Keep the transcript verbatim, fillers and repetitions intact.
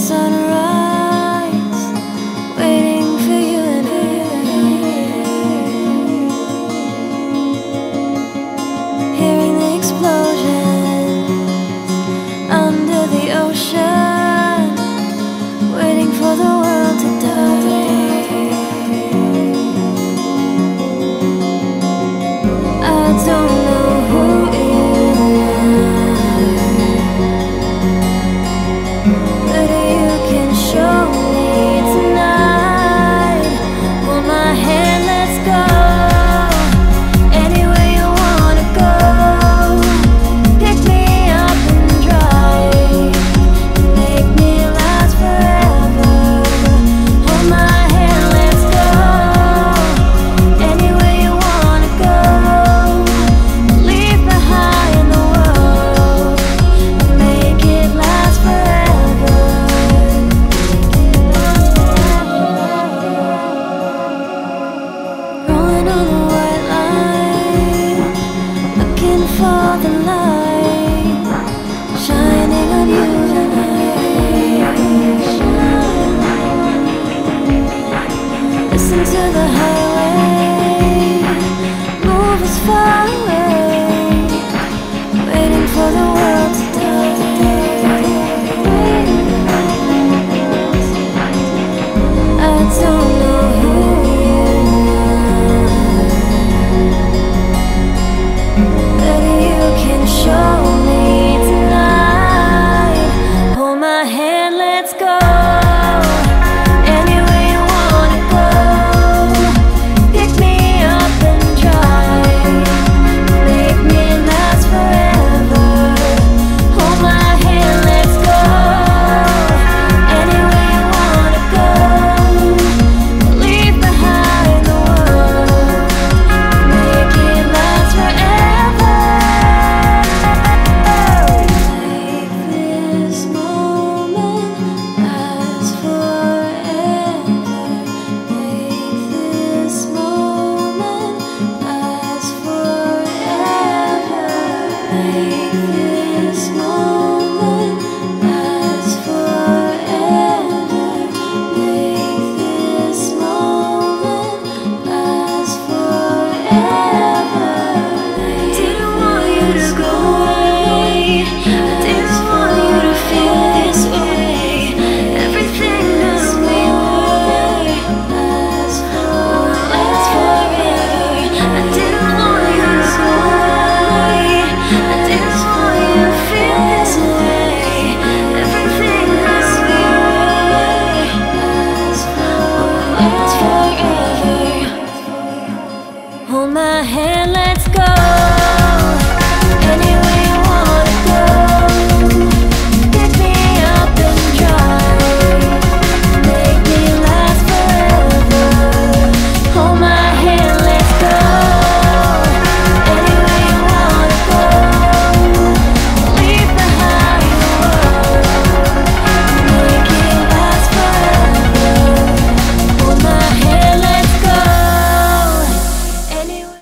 sunrise, waiting for you and me. Hearing the explosions under the ocean, waiting for the world to die. I don't know who you are, but you can show me tonight. Hold my hand, let's go anywhere you wanna go. Pick me up and drive, make me last forever. Hold my hand, let's go anywhere you wanna go. Leave behind the world, make it last forever. Rolling on the white line, looking for the light, shining on you tonight. Listen to the